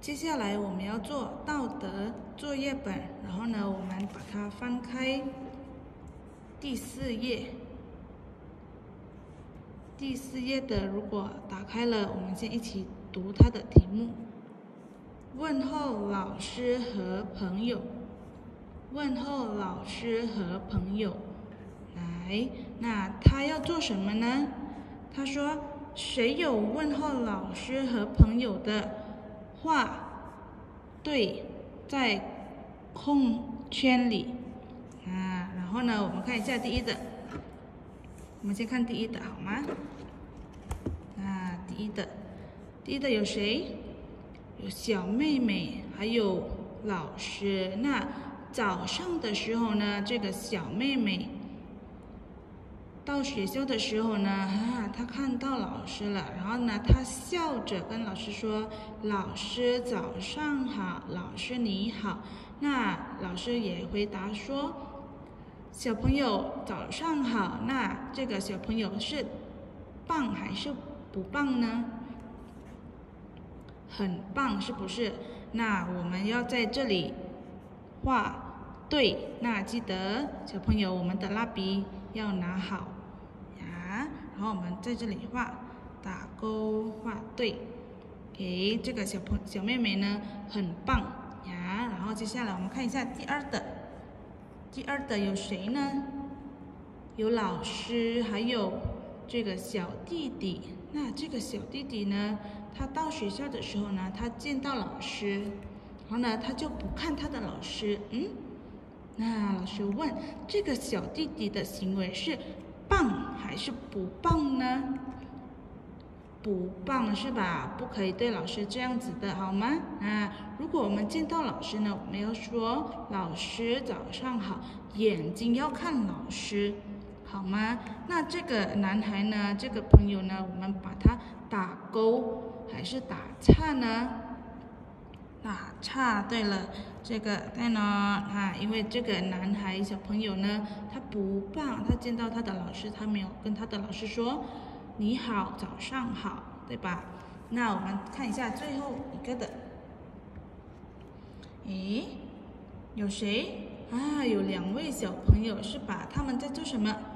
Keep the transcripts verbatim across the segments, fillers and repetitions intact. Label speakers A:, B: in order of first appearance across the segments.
A: 接下来我们要做道德作业本，然后呢，我们把它翻开第四页。第四页的如果打开了，我们先一起读它的题目。问候老师和朋友，问候老师和朋友。来，那他要做什么呢？他说，谁有问候老师和朋友的话，对，在空圈里啊。然后呢，我们看一下第一的，我们先看第一的好吗？啊，第一的，第一的有谁？有小妹妹，还有老师。那早上的时候呢，这个小妹妹到学校的时候呢，啊，她看到老师了，然后呢，她笑着跟老师说：“老师早上好，老师你好。”那老师也回答说：“小朋友早上好。”那这个小朋友是棒还是不棒呢？很棒，是不是？那我们要在这里画对。那记得小朋友，我们的蜡笔要拿好呀。然后我们在这里画打勾，画对。给这个小朋小妹妹呢，很棒呀。然后接下来我们看一下第二的，第二的有谁呢？有老师，还有这个小弟弟。那这个小弟弟呢，他到学校的时候呢，他见到老师，然后呢，他就不看他的老师。嗯，那老师问，这个小弟弟的行为是棒还是不棒呢？不棒是吧？不可以对老师这样子的，好吗？啊，如果我们见到老师呢，我们要说老师早上好，眼睛要看老师，好吗？那这个男孩呢，这个朋友呢，我们把他打勾还是打叉呢？打叉。对了，这个对呢啊，因为这个男孩小朋友呢，他不棒，他见到他的老师，他没有跟他的老师说你好，早上好，对吧？那我们看一下最后一个的，诶，有谁啊？有两位小朋友是吧？他们在做什么？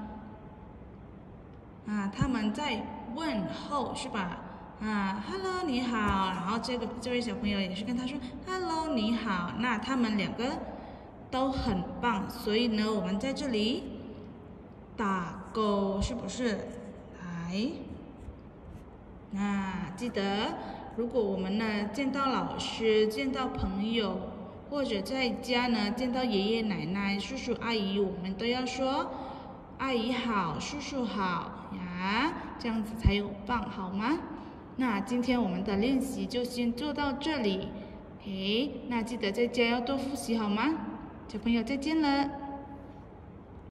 A: 啊，他们在问候是吧？啊 ，Hello， 你好。然后这个这位小朋友也是跟他说 Hello， 你好。那他们两个都很棒，所以呢，我们在这里打勾，是不是？来，那记得，如果我们呢见到老师、见到朋友，或者在家呢见到爷爷奶奶、叔叔阿姨，我们都要说阿姨好，叔叔好呀，这样子才有棒，好吗？那今天我们的练习就先做到这里，诶，那记得在家要多复习好吗？小朋友再见了。